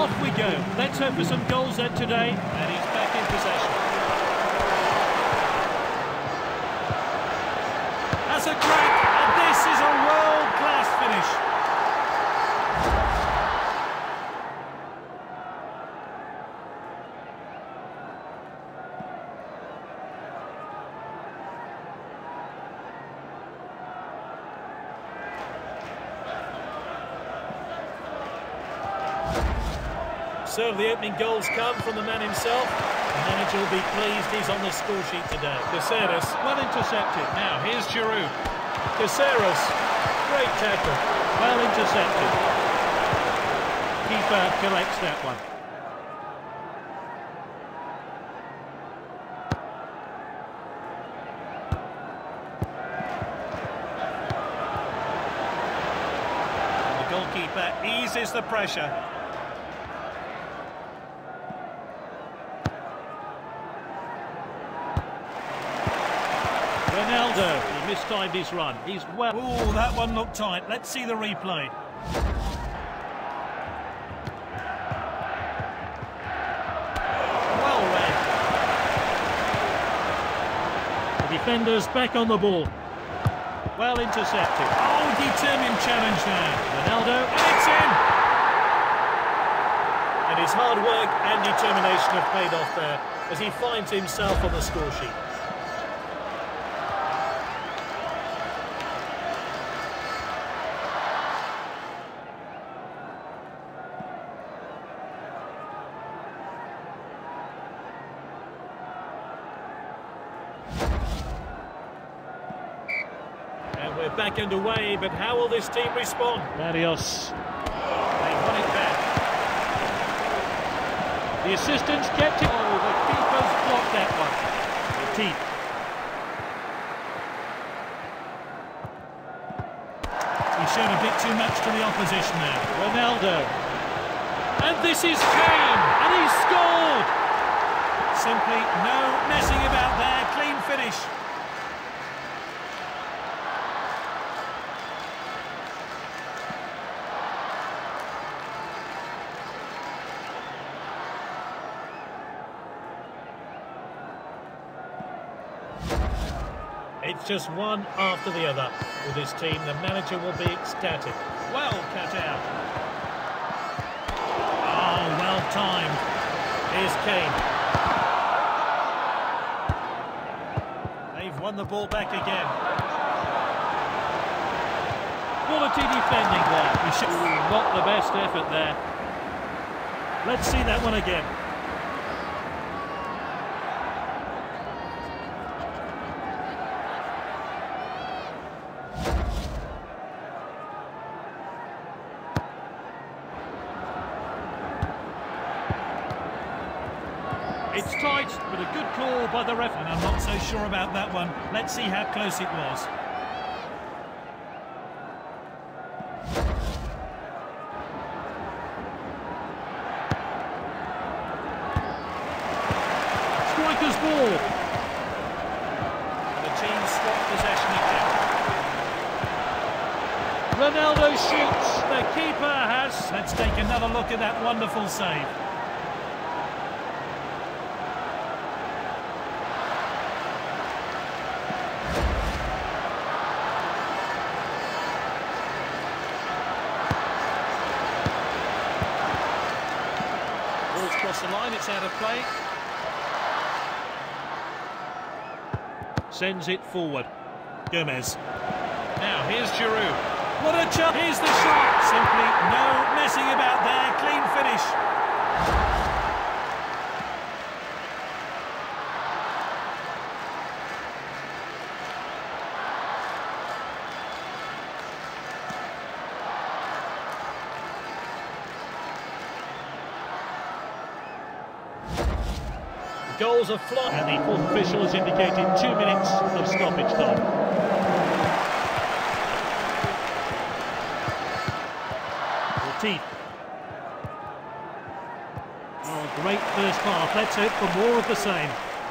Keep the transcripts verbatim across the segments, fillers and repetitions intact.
Off we go. Let's hope for some goals then today. And he's back in possession. That's a crack, and this is a world-class finish. So the opening goals come from the man himself. The manager will be pleased he's on the score sheet today. Caceres, well intercepted. Now here's Giroud. Caceres, great tackle. Well intercepted. Keeper collects that one. And the goalkeeper eases the pressure. Ronaldo, he mistimed his run. He's well. Oh, that one looked tight. Let's see the replay. Well read. The defender's back on the ball. Well intercepted. Oh, determined challenge there. Ronaldo, and it's in. And his hard work and determination have paid off there as he finds himself on the score sheet. And we're back underway, but how will this team respond? Barrios. They won it back. The assistants kept it. Oh, the keeper's blocked that one. The teeth. He showed a bit too much to the opposition there. Ronaldo. And this is Kane, and he's scored! Simply no messing about there, clean finish. It's just one after the other. With his team, the manager will be ecstatic. Well cut out. Oh, well timed. Here's Kane. They've won the ball back again. Quality defending there. He should... Ooh, not the best effort there. Let's see that one again. It's tight, but a good call by the referee. And I'm not so sure about that one. Let's see how close it was. Striker's ball. The team swap possession again. Ronaldo shoots. The keeper has... Let's take another look at that wonderful save. Across the line, it's out of play. Sends it forward. Gomez. Now, here's Giroud. What a chance! Here's the shot. Simply no messing about there. Clean finish. Goals are flying, and the fourth official has indicated two minutes of stoppage time. Ortiz. Oh, great first half. Let's hope for more of the same.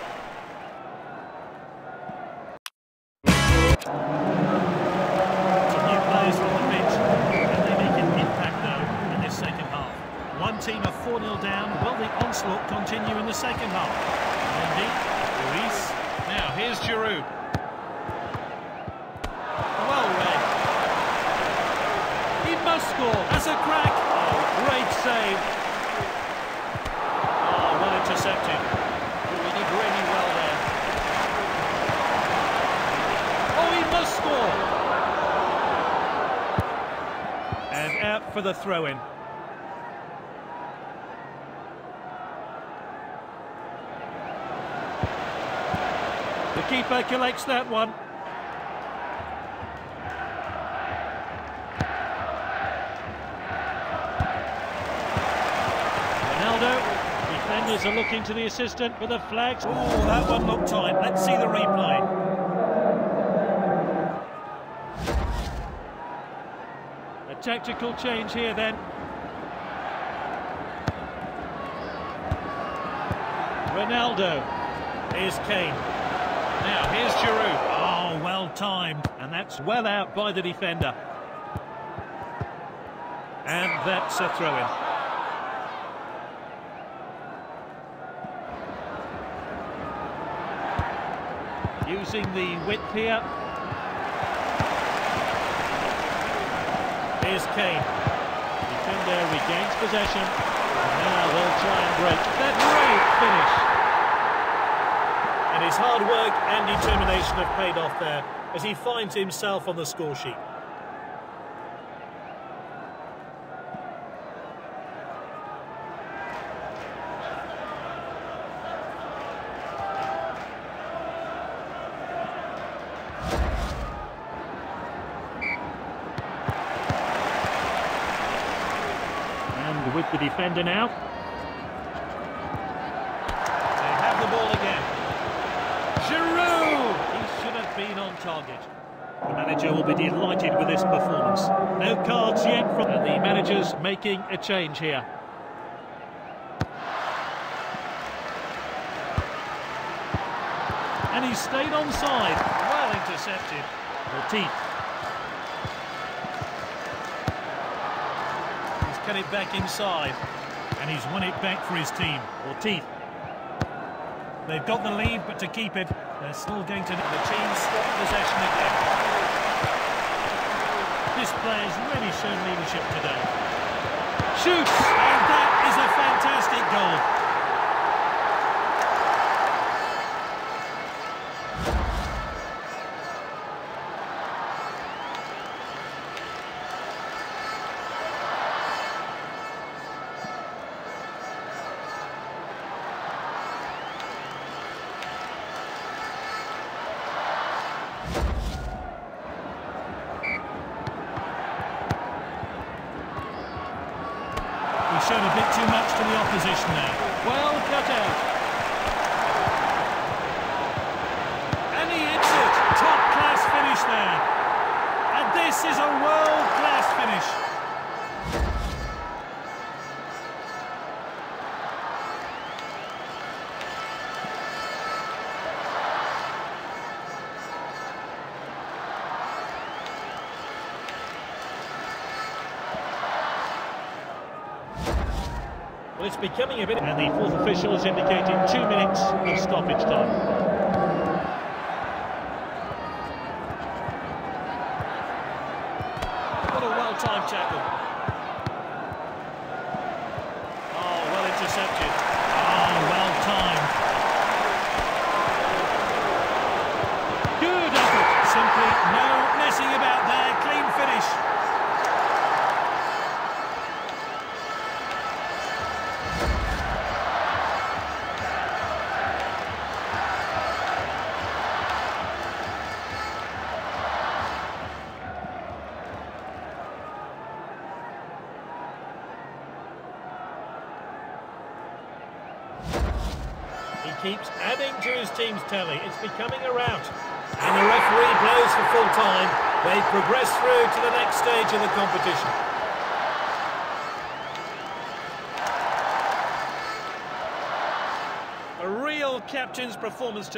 Some new players on the pitch, and they make an impact though in this second half. One team of four. this look continue in the second half? Mendy, Luis. Now here's Giroud. Well read. He must score. That's a crack. Oh, great save. Oh, well intercepted. He did really well there. Oh, he must score. And out for the throw-in. The keeper collects that one. Ronaldo. Defenders are looking to the assistant for the flags. Oh, that one looked tight. Let's see the replay. A tactical change here then. Ronaldo. Here's Kane. Now, here's Giroud. Oh, well timed. And that's well out by the defender. And that's a throw-in. Using the width here. Here's Kane. Defender regains possession. And now they'll try and break. That great finish. And his hard work and determination have paid off there as he finds himself on the score sheet. And with the defender now. They have the ball again. Giroud! He should have been on target. The manager will be delighted with this performance. No cards yet from and the manager's making a change here. And he stayed onside. Well intercepted. Ortiz. He's cut it back inside. And he's won it back for his team. Ortiz. They've got the lead, but to keep it, they're still going to... The team swap possession again. This player's really shown leadership today. Shoots! And that is a fantastic goal. Shown a bit too much to the opposition there. Well cut out. And he hits it. Top-class finish there. And this is a world-class finish. Well, it's becoming a bit... And the fourth official is indicating two minutes of stoppage time. What a well-timed tackle. Oh, well intercepted. Oh, well-timed. Good effort. Simply no messing about there. Clean finish. He keeps adding to his team's tally. It's becoming a rout. And the referee blows for full time. They progress through to the next stage of the competition. A real captain's performance.